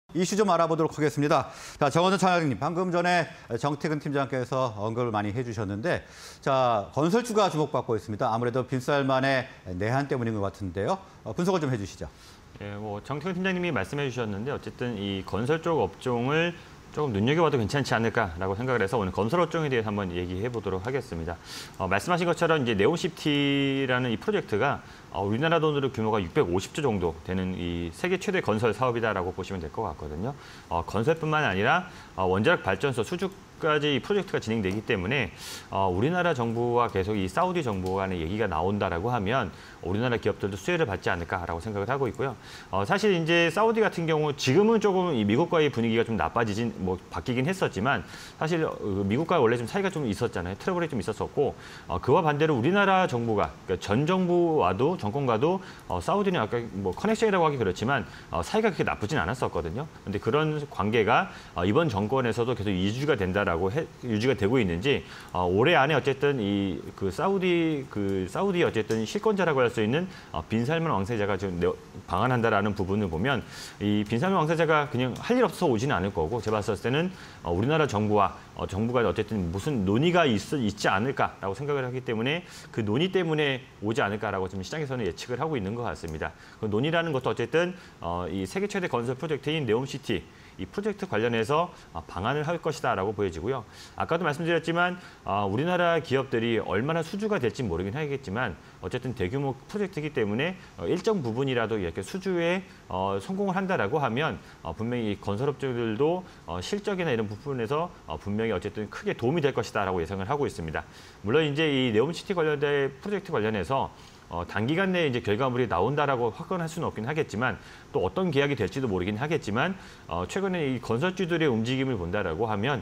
이슈 좀 알아보도록 하겠습니다. 자, 정원전 차장님, 방금 전에 정태근 팀장께서 언급을 많이 해주셨는데, 자, 건설주가 주목받고 있습니다. 아무래도 빈쌀만의 내한 때문인 것 같은데요. 분석을 좀 해주시죠. 예, 정태근 팀장님이 말씀해 주셨는데 어쨌든 이 건설 쪽 업종을 조금 눈여겨봐도 괜찮지 않을까라고 생각을 해서 오늘 건설 업종에 대해서 한번 얘기해 보도록 하겠습니다. 말씀하신 것처럼 이제 네옴시티라는 이 프로젝트가 우리나라 돈으로 규모가 650조 정도 되는 이 세계 최대 건설 사업이다라고 보시면 될 것 같거든요. 건설뿐만 아니라 원자력 발전소 수주까지 이 프로젝트가 진행되기 때문에 우리나라 정부와 계속 이 사우디 정부 간의 얘기가 나온다라고 하면 우리나라 기업들도 수혜를 받지 않을까라고 생각을 하고 있고요. 사실 이제 사우디 같은 경우 지금은 조금 이 미국과의 분위기가 좀 바뀌긴 했었지만 사실 미국과 원래 좀 사이가 좀 있었잖아요. 트러블이 좀 있었었고 그와 반대로 우리나라 정부가 그러니까 전 정부와도 정권과도 사우디는 아까 커넥션이라고 하기 그렇지만 사이가 그렇게 나쁘진 않았었거든요. 근데 그런 관계가 이번 정권에서도 계속 유지가 유지가 되고 있는지 올해 안에 어쨌든 사우디 어쨌든 실권자라고 할 수 있는 빈살만 왕세자가 지금 방한한다라는 부분을 보면 이 빈살만 왕세자가 그냥 할 일 없어서 오지는 않을 거고 제가 봤을 때는 우리나라 정부가 어쨌든 무슨 논의가 있지 않을까라고 생각을 하기 때문에 그 논의 때문에 오지 않을까라고 지금 시장에서는 예측을 하고 있는 것 같습니다. 그 논의라는 것도 어쨌든 이 세계 최대 건설 프로젝트인 네옴시티 이 프로젝트 관련해서 방한을 할 것이다라고 보여지고요. 아까도 말씀드렸지만 우리나라 기업들이 얼마나 수주가 될지 모르긴 하겠지만 어쨌든 대규모 프로젝트이기 때문에 일정 부분이라도 이렇게 수주에 성공을 한다라고 하면 분명히 이 건설업체들도 실적이나 이런 부분에서 분명히 어쨌든 크게 도움이 될 것이다라고 예상을 하고 있습니다. 물론 이제 이 네옴시티 관련된 프로젝트 관련해서 단기간 내에 이제 결과물이 나온다라고 확언할 수는 없긴 하겠지만 또 어떤 계약이 될지도 모르긴 하겠지만 최근에 이 건설주들의 움직임을 본다라고 하면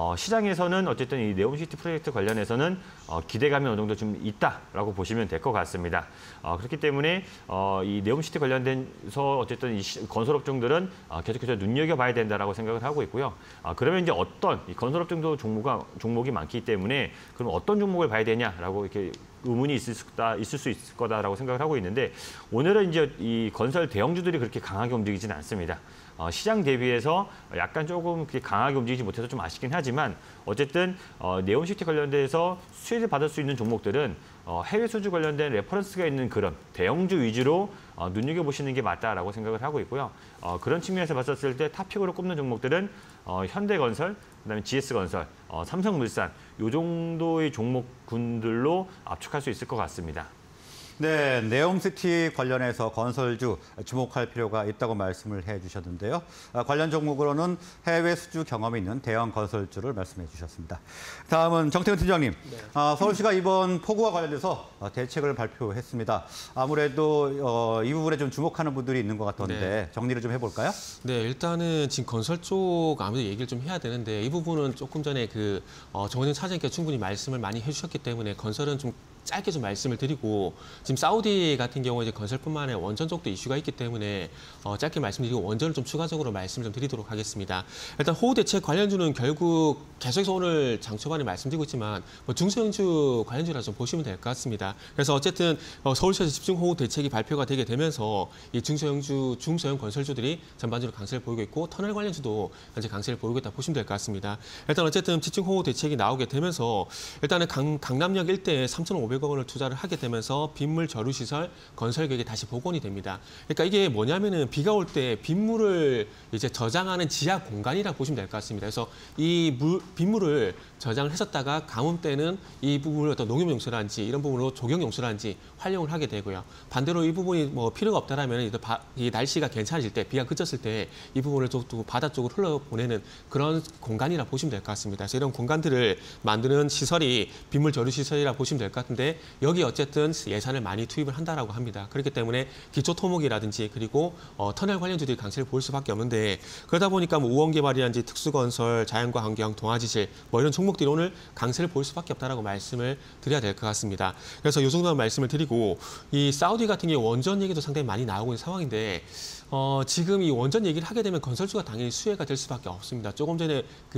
시장에서는 어쨌든 이 네옴시티 프로젝트 관련해서는 기대감이 어느 정도 좀 있다라고 보시면 될 것 같습니다. 그렇기 때문에 이 네옴시티 관련돼서 어쨌든 이 건설업종들은 계속해서 눈여겨봐야 된다라고 생각을 하고 있고요. 그러면 이제 어떤 이 건설업종도 종목이 많기 때문에 그럼 어떤 종목을 봐야 되냐라고 이렇게 의문이 있을 수 있을 거다라고 생각을 하고 있는데 오늘은 이제 이 건설 대형주들이 그렇게 강하게 움직이지는 않습니다. 시장 대비해서 약간 조금 그렇게 강하게 움직이지 못해서 좀 아쉽긴 하지만 어쨌든 네옴시티 관련돼서 수혜를 받을 수 있는 종목들은 해외 수주 관련된 레퍼런스가 있는 그런 대형주 위주로 눈여겨보시는 게 맞다라고 생각을 하고 있고요. 그런 측면에서 봤었을 때 탑픽으로 꼽는 종목들은 현대건설, 그다음에 GS건설, 삼성물산 이 정도의 종목군들로 압축할 수 있을 것 같습니다. 네, 네옴시티 관련해서 건설주 주목할 필요가 있다고 말씀을 해주셨는데요. 관련 종목으로는 해외 수주 경험이 있는 대형 건설주를 말씀해 주셨습니다. 다음은 정태근 팀장님. 네. 서울시가 이번 폭우와 관련해서 대책을 발표했습니다. 아무래도 이 부분에 좀 주목하는 분들이 있는 것 같던데 네. 정리를 좀 해볼까요? 네, 일단은 지금 건설 쪽 아무래도 얘기를 좀 해야 되는데 이 부분은 조금 전에 정원영 차장님께서 충분히 말씀을 많이 해주셨기 때문에 건설은 좀 짧게 좀 말씀을 드리고 지금 사우디 같은 경우에 이제 건설뿐만 아니라 원전 쪽도 이슈가 있기 때문에 짧게 말씀드리고 원전을 좀 추가적으로 말씀을 좀 드리도록 하겠습니다. 일단 호우 대책 관련주는 결국 계속해서 오늘 장 초반에 말씀드리고 있지만 중소형주 관련주라 좀 보시면 될 것 같습니다. 그래서 어쨌든 서울시에서 집중호우 대책이 발표가 되게 되면서 이 중소형 건설주들이 전반적으로 강세를 보이고 있고 터널 관련주도 현재 강세를 보이고 있다 보시면 될 것 같습니다. 일단 어쨌든 집중호우 대책이 나오게 되면서 일단은 강남역 일대에 3,500억 원을 투자를 하게 되면서 빗물 저류 시설 건설 계획이 다시 복원이 됩니다. 그러니까 이게 뭐냐면은 비가 올 때 빗물을 이제 저장하는 지하 공간이라 보시면 될 것 같습니다. 그래서 이 빗물을 저장을 했었다가 가뭄 때는 이 부분을 어떤 농업용수라든지 이런 부분으로 조경용수라든지 활용을 하게 되고요. 반대로 이 부분이 필요가 없다라면 이 날씨가 괜찮아질 때 비가 그쳤을 때 이 부분을 또 바다 쪽으로 흘러보내는 그런 공간이라 보시면 될 것 같습니다. 그래서 이런 공간들을 만드는 시설이 빗물 저류 시설이라 보시면 될 것 같은데 여기 어쨌든 예산을 많이 투입을 한다라고 합니다. 그렇기 때문에 기초 토목이라든지 그리고 터널 관련주들이 강세를 보일 수밖에 없는데 그러다 보니까 우원개발이라든지 특수건설, 자연과 환경, 동아지질 이런 종목들이 오늘 강세를 보일 수밖에 없다라고 말씀을 드려야 될 것 같습니다. 그래서 이 정도만 말씀을 드리고 이 사우디 같은 경우 원전 얘기도 상당히 많이 나오고 있는 상황인데 지금 이 원전 얘기를 하게 되면 건설주가 당연히 수혜가 될 수밖에 없습니다. 조금 전에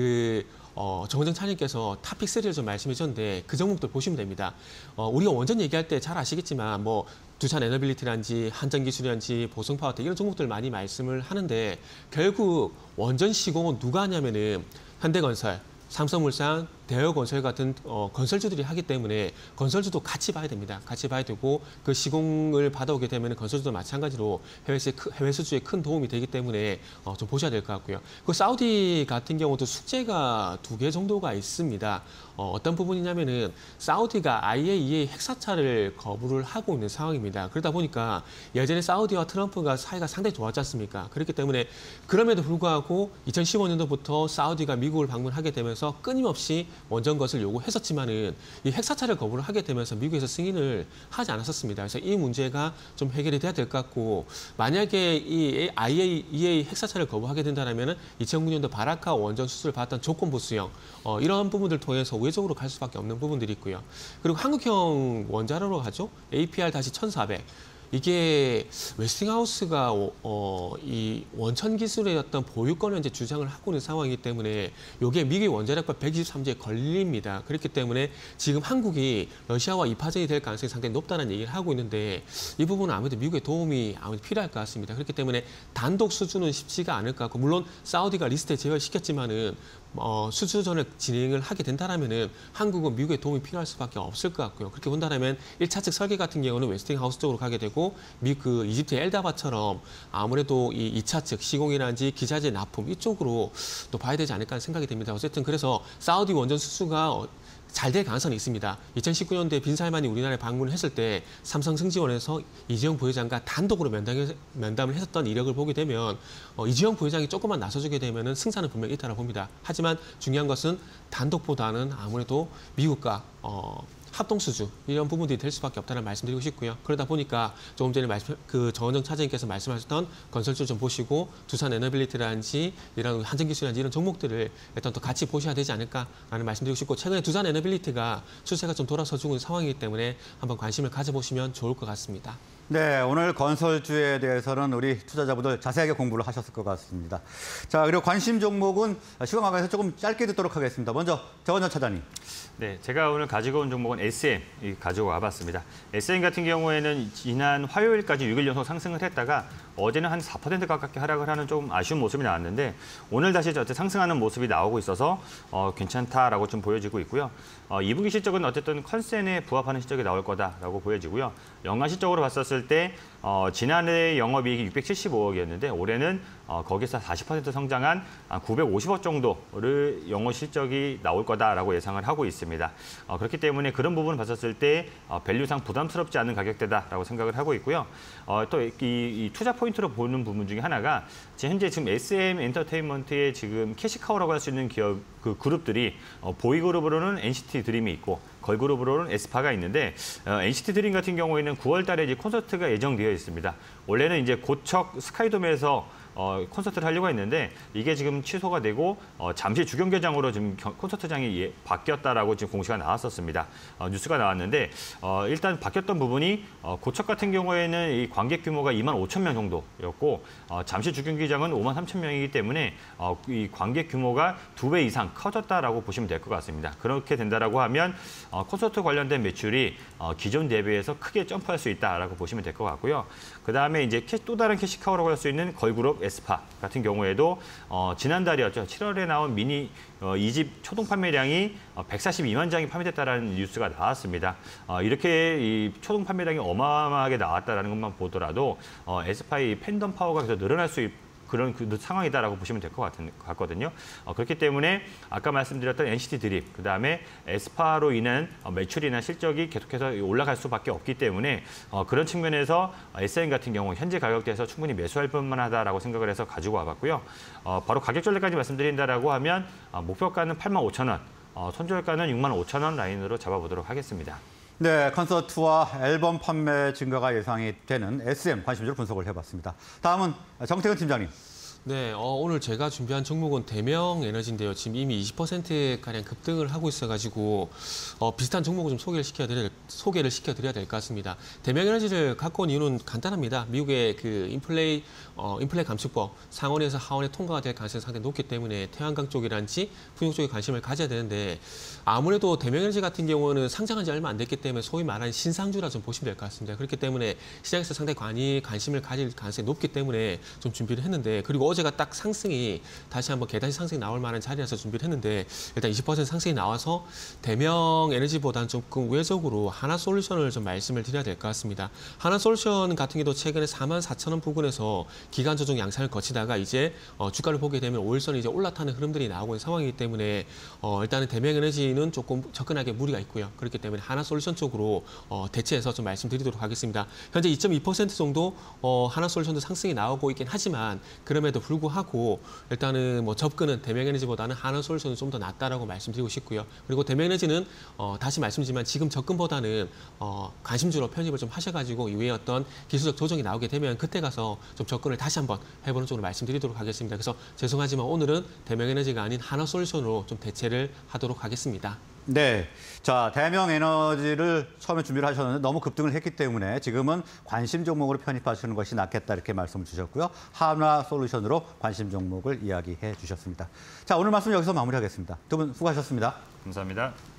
정원정 차장님께서 탑픽 3를 좀 말씀해 주셨는데 그 종목들 보시면 됩니다. 우리가 원전 얘기할 때 잘 아시겠지만 두산 에너빌리티라든지 한전기술이라든지 보성파워텍 이런 종목들 많이 말씀을 하는데 결국 원전 시공은 누가 하냐면은 현대건설, 삼성물산, 대여건설 같은 건설주들이 하기 때문에 건설주도 같이 봐야 됩니다. 같이 봐야 되고 그 시공을 받아오게 되면 건설주도 마찬가지로 해외 수주에 큰 도움이 되기 때문에 좀 보셔야 될 것 같고요. 그 사우디 같은 경우도 숙제가 2개 정도가 있습니다. 어떤 부분이냐면은 사우디가 IAEA 핵사찰을 거부를 하고 있는 상황입니다. 그러다 보니까 예전에 사우디와 트럼프가 사이가 상당히 좋았지 않습니까? 그렇기 때문에 그럼에도 불구하고 2015년도부터 사우디가 미국을 방문하게 되면서 끊임없이 원전 것을 요구했었지만은 이 핵사찰을 거부를 하게 되면서 미국에서 승인을 하지 않았었습니다. 그래서 이 문제가 좀 해결이 돼야 될 것 같고 만약에 이 IAEA 핵사찰을 거부하게 된다면은 2009년도 바라카 원전 수술을 받았던 조건부 수용 이런 부분들 통해서 우회적으로 갈 수밖에 없는 부분들이 있고요. 그리고 한국형 원자로로 가죠. APR-1400. 이게 웨스팅하우스가 이 원천 기술의 어떤 보유권을 이제 주장을 하고 있는 상황이기 때문에 이게 미국의 원자력법 123조에 걸립니다. 그렇기 때문에 지금 한국이 러시아와 이파전이 될 가능성이 상당히 높다는 얘기를 하고 있는데 이 부분은 아무래도 미국의 도움이 아무래도 필요할 것 같습니다. 그렇기 때문에 단독 수주는 쉽지가 않을 것 같고 물론 사우디가 리스트에 제외시켰지만은 수주전을 진행을 하게 된다라면은 한국은 미국의 도움이 필요할 수밖에 없을 것 같고요. 그렇게 본다라면 1차 측 설계 같은 경우는 웨스팅하우스 쪽으로 가게 되고 미국 이집트의 엘다바처럼 아무래도 이 2차 측 시공이라든지 기자재 납품 이쪽으로 또 봐야 되지 않을까 하는 생각이 듭니다. 어쨌든 그래서 사우디 원전 수주가 잘 될 가능성이 있습니다. 2019년도에 빈 살만이 우리나라에 방문을 했을 때 삼성승지원에서 이재용 부회장과 단독으로 면담을 했었던 이력을 보게 되면 이재용 부회장이 조금만 나서주게 되면 승산은 분명히 있다고 봅니다. 하지만 중요한 것은 단독보다는 아무래도 미국과 합동수주 이런 부분들이 될 수밖에 없다는 말씀드리고 싶고요. 그러다 보니까 조금 전에 정원정 차장님께서 말씀하셨던 건설주 좀 보시고 두산 에너빌리티라든지 이런 한전기술이라든지 이런 종목들을 일단 또 같이 보셔야 되지 않을까라는 말씀드리고 싶고 최근에 두산 에너빌리티가 추세가 좀 돌아서주고 있는 상황이기 때문에 한번 관심을 가져보시면 좋을 것 같습니다. 네, 오늘 건설주에 대해서는 우리 투자자분들 자세하게 공부를 하셨을 것 같습니다. 자, 그리고 관심 종목은 시간 관계에서 조금 짧게 듣도록 하겠습니다. 먼저 정원정 차장님. 네, 제가 오늘 가지고 온 종목은 SM 가지고 와봤습니다. SM 같은 경우에는 지난 화요일까지 6일 연속 상승을 했다가 어제는 한 4% 가깝게 하락을 하는 좀 아쉬운 모습이 나왔는데 오늘 다시 상승하는 모습이 나오고 있어서 괜찮다라고 좀 보여지고 있고요. 2분기 실적은 어쨌든 컨센에 부합하는 실적이 나올 거다라고 보여지고요. 연간 실적으로 봤었을 때 지난해 영업이익이 675억이었는데 올해는 거기서 40% 성장한 950억 정도를 영업 실적이 나올 거다라고 예상을 하고 있습니다. 그렇기 때문에 그런 부분을 봤었을 때 밸류상 부담스럽지 않은 가격대다라고 생각을 하고 있고요. 또 이 투자 포인트로 보는 부분 중에 하나가 현재 지금 SM 엔터테인먼트의 지금 캐시카우라고 할 수 있는 기업 그 그룹들이 보이그룹으로는 NCT 드림이 있고 걸그룹으로는 에스파가 있는데 NCT 드림 같은 경우에는 9월 달에 이제 콘서트가 예정되어 있습니다. 원래는 이제 고척 스카이돔에서 콘서트를 하려고 했는데 이게 지금 취소가 되고 잠시 주경기장으로 지금 콘서트장이 바뀌었다라고 지금 공시가 나왔었습니다. 뉴스가 나왔는데 일단 바뀌었던 부분이 고척 같은 경우에는 이 관객 규모가 2만 5천 명 정도였고 잠시 주경기장은 5만 3천 명이기 때문에 이 관객 규모가 2배 이상 커졌다라고 보시면 될 것 같습니다. 그렇게 된다라고 하면 콘서트 관련된 매출이 기존 대비해서 크게 점프할 수 있다라고 보시면 될 것 같고요. 그다음에 이제 또 다른 캐시카우라고 할 수 있는 걸그룹 에스파 같은 경우에도 지난달이었죠. 7월에 나온 미니 2집 초동 판매량이 142만 장이 판매됐다는 뉴스가 나왔습니다. 이렇게 이 초동 판매량이 어마어마하게 나왔다는 것만 보더라도 에스파의 팬덤 파워가 계속 늘어날 수 있고 그런 상황이다라고 보시면 될 것 같거든요. 그렇기 때문에 아까 말씀드렸던 NCT 드림, 그다음에 에스파로 인한 매출이나 실적이 계속해서 올라갈 수밖에 없기 때문에 그런 측면에서 SM 같은 경우 현재 가격대에서 충분히 매수할 만하다라고 생각을 해서 가지고 와봤고요. 바로 가격 전략까지 말씀드린다라고 하면 목표가는 85,000원, 손절가는 65,000원 라인으로 잡아보도록 하겠습니다. 네, 콘서트와 앨범 판매 증가가 예상이 되는 SM 관심주를 분석을 해봤습니다. 다음은 정태근 팀장님. 네, 오늘 제가 준비한 종목은 대명에너지인데요. 지금 이미 20%가량 급등을 하고 있어가지고 비슷한 종목을 좀 소개를 시켜드려야 될 것 같습니다. 대명에너지를 갖고 온 이유는 간단합니다. 미국의 그 인플레이 감축법 상원에서 하원에 통과가 될 가능성이 상당히 높기 때문에 태양광 쪽이란지 풍력 쪽에 관심을 가져야 되는데 아무래도 대명에너지 같은 경우는 상장한 지 얼마 안 됐기 때문에 소위 말하는 신상주라 좀 보시면 될 것 같습니다. 그렇기 때문에 시장에서 상당히 관심을 가질 가능성이 높기 때문에 좀 준비를 했는데 그리고 어제가 딱 상승이 다시 한번 계단식 상승이 나올 만한 자리라서 준비를 했는데 일단 20% 상승이 나와서 대명에너지보다는 조금 우회적으로 하나솔루션을 좀 말씀을 드려야 될 것 같습니다. 하나솔루션 같은 경우도 최근에 44,000원 부근에서 기간 조정 양상을 거치다가 이제 주가를 보게 되면 5일선이 이제 올라타는 흐름들이 나오고 있는 상황이기 때문에 일단은 대명에너지는 조금 접근하기에 무리가 있고요. 그렇기 때문에 하나솔루션 쪽으로 대체해서 좀 말씀드리도록 하겠습니다. 현재 2.2% 정도 하나솔루션도 상승이 나오고 있긴 하지만 그럼에도 불구하고 일단은 뭐 접근은 대명에너지보다는 하나솔루션은 좀 더 낫다라고 말씀드리고 싶고요. 그리고 대명에너지는 다시 말씀드리지만 지금 접근보다는 관심주로 편입을 좀 하셔가지고 이후에 어떤 기술적 조정이 나오게 되면 그때 가서 좀 접근을 다시 한번 해보는 쪽으로 말씀드리도록 하겠습니다. 그래서 죄송하지만 오늘은 대명에너지가 아닌 하나솔루션으로 좀 대체를 하도록 하겠습니다. 네. 자, 대명에너지를 처음에 준비를 하셨는데 너무 급등을 했기 때문에 지금은 관심 종목으로 편입하시는 것이 낫겠다 이렇게 말씀을 주셨고요. 하나솔루션으로 관심 종목을 이야기해 주셨습니다. 자, 오늘 말씀 여기서 마무리하겠습니다. 두 분 수고하셨습니다. 감사합니다.